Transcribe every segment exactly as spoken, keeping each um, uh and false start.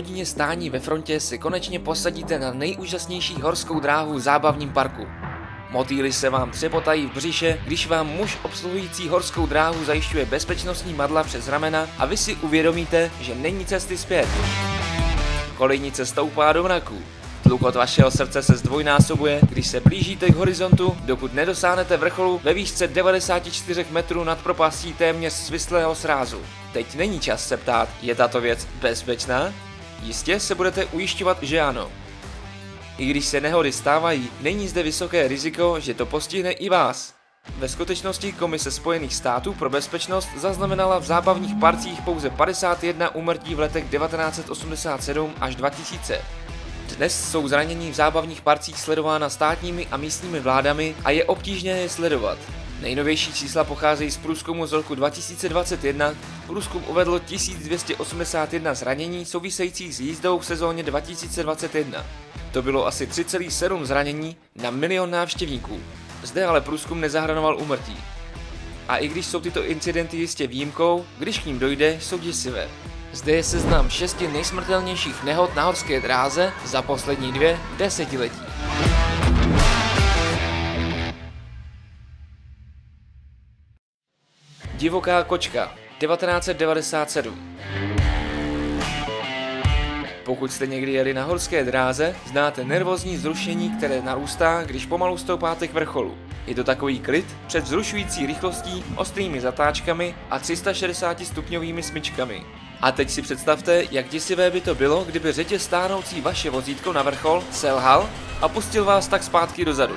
hodině stání ve frontě se konečně posadíte na nejúžasnější horskou dráhu v zábavním parku. Motýly se vám třepotají v břiše, když vám muž obsluhující horskou dráhu zajišťuje bezpečnostní madla přes ramena a vy si uvědomíte, že není cesty zpět. Kolejnice stoupá do mraku. Tlukot vašeho srdce se zdvojnásobuje, když se blížíte k horizontu, dokud nedosáhnete vrcholu ve výšce devadesát čtyři metrů nad propastí téměř svislého srázu. Teď není čas se ptát, je tato věc bezpečná? Jistě se budete ujišťovat, že ano. I když se nehody stávají, není zde vysoké riziko, že to postihne i vás. Ve skutečnosti Komise Spojených států pro bezpečnost zaznamenala v zábavních parcích pouze padesát jedna úmrtí v letech devatenáct set osmdesát sedm až dva tisíce. Dnes jsou zranění v zábavních parcích sledována státními a místními vládami a je obtížné je sledovat. Nejnovější čísla pocházejí z průzkumu z roku dva tisíce dvacet jedna. Průzkum uvedl tisíc dvě stě osmdesát jedna zranění souvisejících s jízdou v sezóně dva tisíce dvacet jedna. To bylo asi tři celá sedm zranění na milion návštěvníků. Zde ale průzkum nezahrnoval úmrtí. A i když jsou tyto incidenty jistě výjimkou, když k ním dojde, jsou děsivé. Zde je seznam šesti nejsmrtelnějších nehod na horské dráze za poslední dvě desetiletí. Divoká kočka, devatenáct set devadesát sedm. Pokud jste někdy jeli na horské dráze, znáte nervózní vzrušení, které narůstá, když pomalu stoupáte k vrcholu. Je to takový klid před vzrušující rychlostí, ostrými zatáčkami a tři sta šedesáti stupňovými smyčkami. A teď si představte, jak děsivé by to bylo, kdyby řetěz stánoucí vaše vozítko na vrchol selhal a pustil vás tak zpátky dozadu.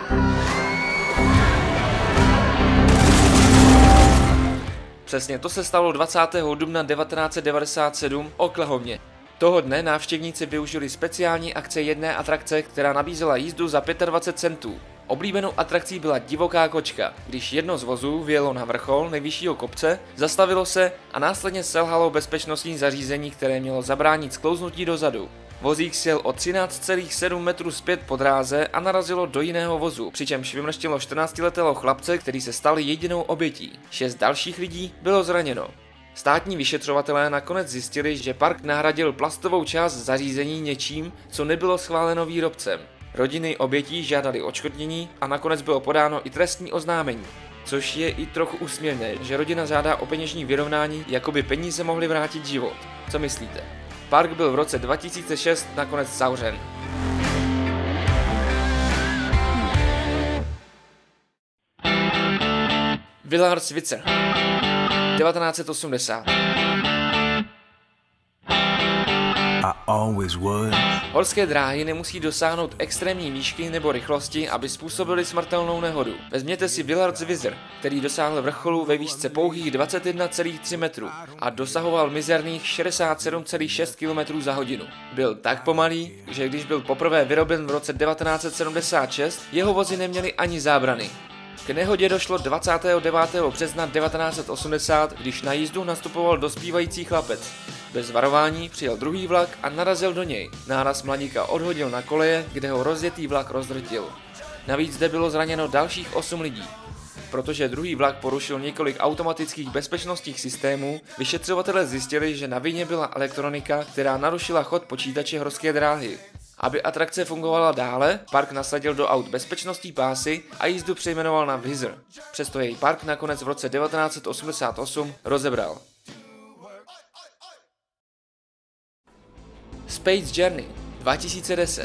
Přesně to se stalo dvacátého dubna devatenáct set devadesát sedm v Oklahomě. Toho dne návštěvníci využili speciální akce jedné atrakce, která nabízela jízdu za dvacet pět centů. Oblíbenou atrakcí byla divoká kočka, když jedno z vozů vyjelo na vrchol nejvyššího kopce, zastavilo se a následně selhalo bezpečnostní zařízení, které mělo zabránit sklouznutí dozadu. Vozík sjel o třináct celá sedm metrů zpět po dráze a narazilo do jiného vozu, přičemž vymrštilo čtrnáctiletého chlapce, který se stal jedinou obětí. Šest dalších lidí bylo zraněno. Státní vyšetřovatelé nakonec zjistili, že park nahradil plastovou část zařízení něčím, co nebylo schváleno výrobcem. Rodiny obětí žádali odškodnění a nakonec bylo podáno i trestní oznámení. Což je i trochu úsměvné, že rodina žádá o peněžní vyrovnání, jako by peníze mohly vrátit život. Co myslíte? Park byl v roce dva tisíce šest nakonec zavřen. Villars-Witzer, devatenáct set osmdesát. Horské dráhy nemusí dosáhnout extrémní výšky nebo rychlosti, aby způsobily smrtelnou nehodu. Vezměte si Villars-Witzer, který dosáhl vrcholu ve výšce pouhých dvacet jedna celá tři metrů a dosahoval mizerných šedesát sedm celá šest kilometrů za hodinu. Byl tak pomalý, že když byl poprvé vyroben v roce devatenáct set sedmdesát šest, jeho vozy neměly ani zábrany. K nehodě došlo dvacátého devátého března devatenáct set osmdesát, když na jízdu nastupoval dospívající chlapec. Bez varování přijel druhý vlak a narazil do něj. Náraz mladíka odhodil na koleje, kde ho rozjetý vlak rozdrtil. Navíc zde bylo zraněno dalších osm lidí. Protože druhý vlak porušil několik automatických bezpečnostních systémů, vyšetřovatelé zjistili, že na vině byla elektronika, která narušila chod počítače horské dráhy. Aby atrakce fungovala dále, park nasadil do aut bezpečnostní pásy a jízdu přejmenoval na Whizzer. Přesto jej park nakonec v roce devatenáct set osmdesát osm rozebral. Space Journey dva tisíce deset.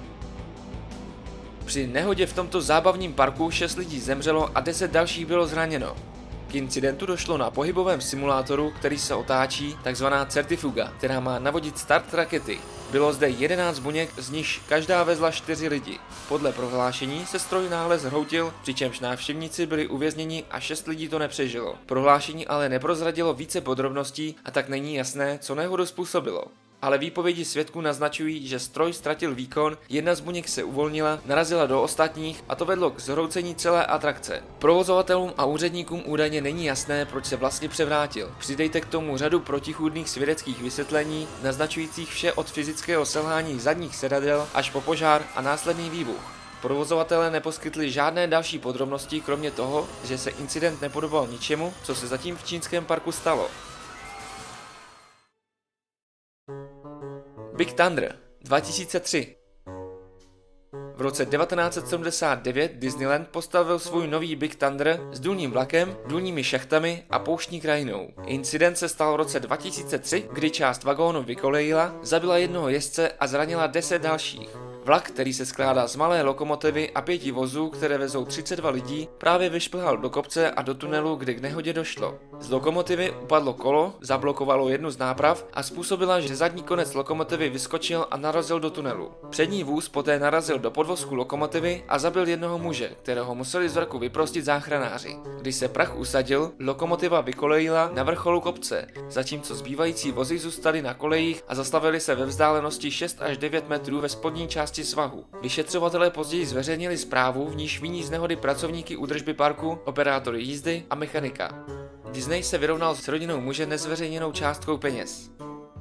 Při nehodě v tomto zábavním parku šest lidí zemřelo a deset dalších bylo zraněno. K incidentu došlo na pohybovém simulátoru, který se otáčí, takzvaná centrifuga, která má navodit start rakety. Bylo zde jedenáct buněk, z nichž každá vezla čtyři lidi. Podle prohlášení se stroj náhle zhroutil, přičemž návštěvníci byli uvězněni a šest lidí to nepřežilo. Prohlášení ale neprozradilo více podrobností a tak není jasné, co nehodu způsobilo. Ale výpovědi svědků naznačují, že stroj ztratil výkon, jedna z buněk se uvolnila, narazila do ostatních a to vedlo k zhroucení celé atrakce. Provozovatelům a úředníkům údajně není jasné, proč se vlastně převrátil. Přidejte k tomu řadu protichůdných svědeckých vysvětlení, naznačujících vše od fyzického selhání zadních sedadel až po požár a následný výbuch. Provozovatelé neposkytli žádné další podrobnosti, kromě toho, že se incident nepodobal ničemu, co se zatím v čínském parku stalo. Big Thunder dva tisíce tři. V roce devatenáct set sedmdesát devět Disneyland postavil svůj nový Big Thunder s důlním vlakem, důlními šachtami a pouštní krajinou. Incident se stal v roce dva tisíce tři, kdy část vagónu vykolejila, zabila jednoho jezdce a zranila deset dalších. Vlak, který se skládá z malé lokomotivy a pěti vozů, které vezou třicet dva lidí, právě vyšplhal do kopce a do tunelu, kde k nehodě došlo. Z lokomotivy upadlo kolo, zablokovalo jednu z náprav a způsobila, že zadní konec lokomotivy vyskočil a narazil do tunelu. Přední vůz poté narazil do podvozku lokomotivy a zabil jednoho muže, kterého museli z vrku vyprostit záchranáři. Když se prach usadil, lokomotiva vykolejila na vrcholu kopce, zatímco zbývající vozy zůstaly na kolejích a zastavily se ve vzdálenosti šest až devět metrů ve spodní části svahu. Vyšetřovatelé později zveřejnili zprávu, v níž viní z nehody pracovníky údržby parku, operátory jízdy a mechanika. Disney se vyrovnal s rodinou muže nezveřejněnou částkou peněz.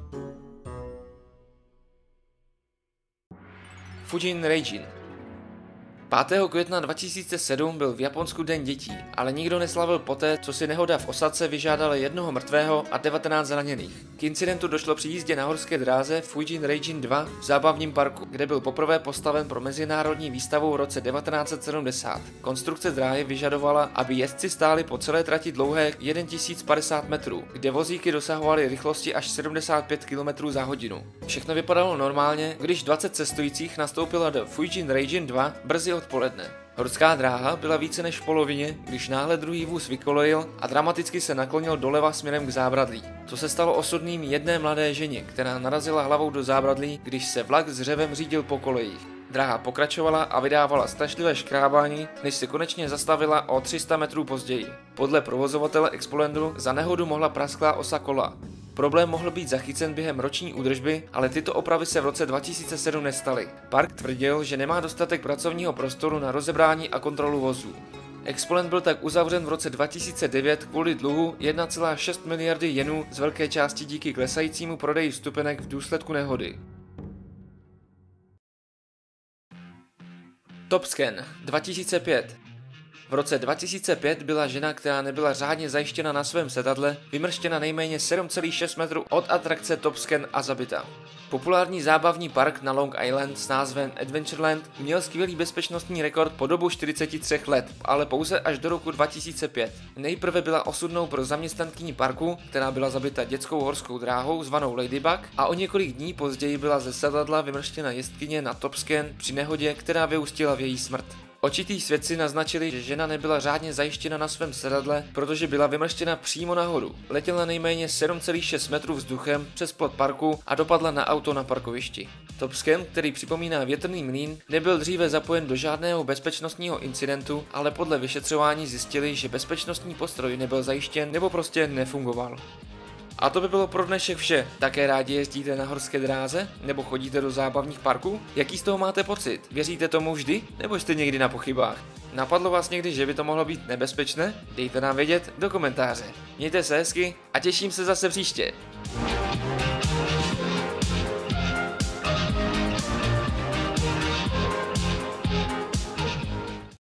Fujin Reijin. pátého května dva tisíce sedm byl v Japonsku Den dětí, ale nikdo neslavil poté, co si nehoda v Osace vyžádala jednoho mrtvého a devatenáct zraněných. K incidentu došlo při jízdě na horské dráze Fujin Reijin dva v zábavním parku, kde byl poprvé postaven pro mezinárodní výstavu v roce devatenáct set sedmdesát. Konstrukce dráhy vyžadovala, aby jezdci stáli po celé trati dlouhé tisíc padesát metrů, kde vozíky dosahovaly rychlosti až sedmdesát pět kilometrů za hodinu. Všechno vypadalo normálně, když dvacet cestujících nastoupilo do Fujin Reijin dva brzy odpoledne. Horská dráha byla více než v polovině, když náhle druhý vůz vykolejil a dramaticky se naklonil doleva směrem k zábradlí. To se stalo osudným jedné mladé ženě, která narazila hlavou do zábradlí, když se vlak s řevem řídil po kolejích. Dráha pokračovala a vydávala strašlivé škrábání, než se konečně zastavila o tři sta metrů později. Podle provozovatele Expolandu za nehodu mohla prasklá osa kola. Problém mohl být zachycen během roční údržby, ale tyto opravy se v roce dva tisíce sedm nestaly. Park tvrdil, že nemá dostatek pracovního prostoru na rozebrání a kontrolu vozů. Expoland byl tak uzavřen v roce dva tisíce devět kvůli dluhu jedna celá šest miliardy jenů z velké části díky klesajícímu prodeji vstupenek v důsledku nehody. Topscan dva tisíce pět. V roce dva tisíce pět byla žena, která nebyla řádně zajištěna na svém sedadle, vymrštěna nejméně sedm celá šest metrů od atrakce Topscan a zabita. Populární zábavní park na Long Island s názvem Adventureland měl skvělý bezpečnostní rekord po dobu čtyřiceti třech let, ale pouze až do roku dva tisíce pět. Nejprve byla osudnou pro zaměstnankyni parku, která byla zabita dětskou horskou dráhou zvanou Ladybug, a o několik dní později byla ze sedadla vymrštěna jezdkyně na Topscan při nehodě, která vyústila v její smrt. Očitý svědci naznačili, že žena nebyla řádně zajištěna na svém sedadle, protože byla vymrštěna přímo nahoru. Letěla nejméně sedm celá šest metrů vzduchem přes plot parku a dopadla na auto na parkovišti. Topscan, který připomíná větrný mlýn, nebyl dříve zapojen do žádného bezpečnostního incidentu, ale podle vyšetřování zjistili, že bezpečnostní postroj nebyl zajištěn nebo prostě nefungoval. A to by bylo pro dnešek vše. Také rádi jezdíte na horské dráze? Nebo chodíte do zábavních parků? Jaký z toho máte pocit? Věříte tomu vždy? Nebo jste někdy na pochybách? Napadlo vás někdy, že by to mohlo být nebezpečné? Dejte nám vědět do komentáře. Mějte se hezky a těším se zase příště.